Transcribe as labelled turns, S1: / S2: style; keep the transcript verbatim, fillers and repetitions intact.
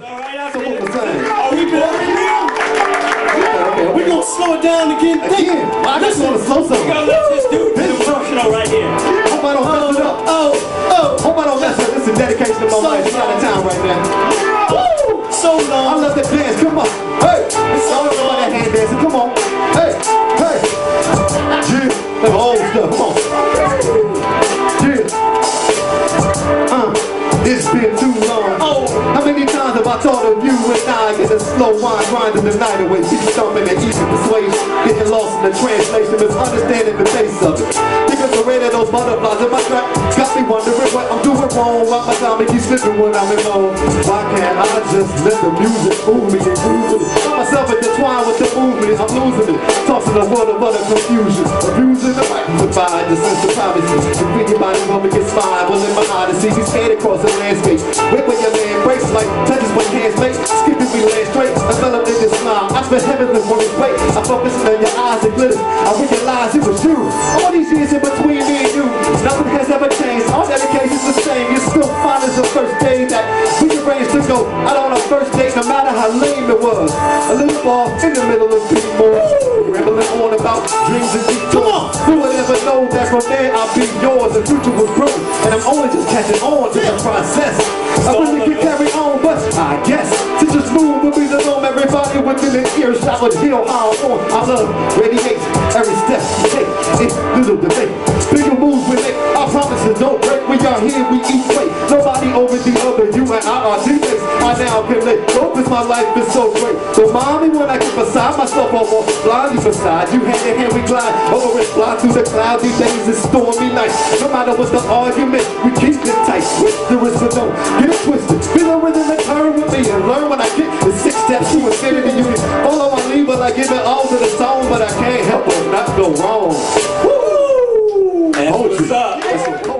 S1: right, so what was saying?
S2: Are we boring now?
S1: Okay, okay.
S2: We're gonna slow it down again.
S1: Again? I just want to slow something.
S2: We gotta let this dude do the functional right here.
S1: Hope I don't mess it up.
S2: Oh, oh.
S1: Hope I don't mess it up. This is a dedication to my
S2: So
S1: wife. She's out of town right now.
S2: Woo! So long.
S1: I love the dance. Come on. Hey. It's all about that hand dancing. Come on. Hey. Hey. Yeah. That old stuff. Come on. Yeah. Uh. It's been too long.
S2: Oh.
S1: How many times have I thought of you and I get a slow wine grinding the night away, keep stomping and easy persuasion, getting lost in the translation, misunderstanding the taste of it. Because the rate of those butterflies in my trap got me wondering what I'm doing wrong. Why my time keeps slipping when I'm in home? Why can't I just let the music move me and groove with it? Find myself intertwined with the movement, I'm losing it. Tossing a world of utter confusion, abusing the right to find the sense of privacy. The big body when we get spine, well in my odyssey, we skate across the landscape. Whip with your man breaks like touches when hands make. Skipping we land straight, enveloped in this smile. I spent heavenly on this way. I focus on your eyes and glitter. I realized it was you. All these years in between me and you, nothing has ever changed. All dedication's the same. You're still fine as the first day that we arranged to go out on our first date, no matter how lame it was. A little ball in the middle of people, rambling on about dreams and deep. Come on, who would ever know that from there I'll be yours? The future was grown, and I'm only just catching on to the process. I wish we could carry on, but I guess to just move will be the norm. Everybody within an earshot would hear how I'm on. Our love radiates every step we take. It's little debate. Bigger moves we make. Our promises don't break. We are here, we each wait. Nobody over the other. You and I are teammates. I now can let go because my life is so great. So mommy, when I get beside myself, almost blindly beside you, hand in hand we glide over and fly through the cloudy days and stormy nights. No matter what the argument, we keep it tight. The risk but don't get it twisted. Feel the rhythm and turn with me and learn when I get the six steps to infinity. You can follow my lead, but I give it all to the song, but I can't help but not go wrong. Woo!
S2: That's what's up.